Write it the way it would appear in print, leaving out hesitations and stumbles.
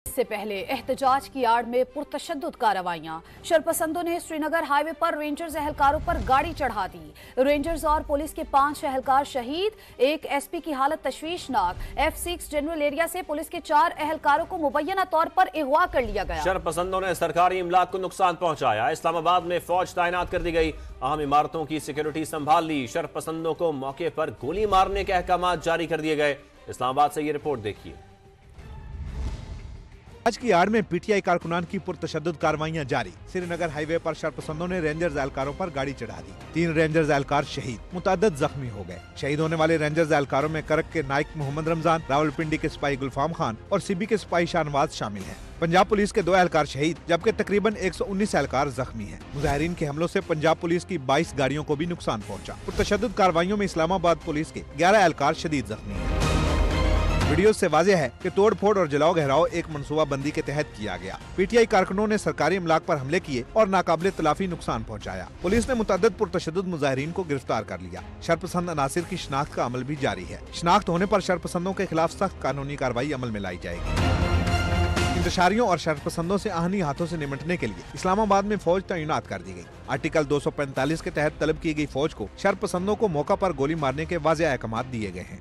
سے پہلے احتجاج کی آڑ میں پرتشدد کارروائیاں، شرپسندوں نے سری نگر ہائی وے پر رینجرز اہلکاروں پر گاڑی چڑھا دی۔ رینجرز اور پولیس کے 5 اہلکار شہید، ایک ایس پی کی حالت تشویشناک۔ F6 جنرل ایریا سے پولیس کے 4 اہلکاروں کو مبینہ طور پر اغوا کر لیا گیا۔ شرپسندوں نے سرکاری املاک کو نقصان پہنچایا۔ اسلام آباد میں فوج تعینات کر دی گئی، اہم عمارتوں کی سیکیورٹی سنبھال لی۔ شرپسندوں کو موقع پر گولی مارنے کے احکامات جاری کر دیے گئے۔ اسلام آباد سے یہ رپورٹ دیکھیے۔ آج کی آڑ میں پی ٹی آئی کارکنان کی پرتشدد کارروائیاں جاری۔ سری نگر ہائی وے پر شرپسندوں نے رینجرز اہلکاروں پر گاڑی چڑھا دی۔ 3 رینجرز اہلکار شہید، متعدد زخمی ہو گئے۔ شہید ہونے والے رینجرز اہلکاروں میں کرک کے نائک محمد رمضان، راولپنڈی کے سپاہی گلفام خان اور سی بی کے سپاہی شاہ نواز شامل ہیں۔ پنجاب پولیس کے 2 اہلکار شہید جبکہ تقریباً 119 اہلکار زخمی ہیں۔ مظاہرین کے حملوں سے پنجاب پولیس کی 22 گاڑیوں کو بھی نقصان پہنچا۔ پرتشدد کارروائیوں میں اسلام آباد پولیس کے 11 اہلکار شدید زخمی ہیں۔ ویڈیو سے واضح ہے کہ توڑ پھوڑ اور جلاؤ گہراؤ ایک منصوبہ بندی کے تحت کیا گیا۔ پی ٹی آئی کارکنوں نے سرکاری املاک پر حملے کیے اور ناقابل تلافی نقصان پہنچایا۔ پولیس نے متعدد پرتشدد مظاہرین کو گرفتار کر لیا۔ شرپسند عناصر کی شناخت کا عمل بھی جاری ہے۔ شناخت ہونے پر شرپسندوں کے خلاف سخت قانونی کارروائی عمل میں لائی جائے گی۔ انتشاریوں اور شرپسندوں سے آہنی ہاتھوں سے نمٹنے کے لیے اسلام آباد میں فوج تعینات کر دی گئی۔ آرٹیکل 245 کے تحت طلب کی گئی فوج کو شرپسندوں کو موقع پر گولی مارنے کے واضح احکامات دیے گئے ہیں۔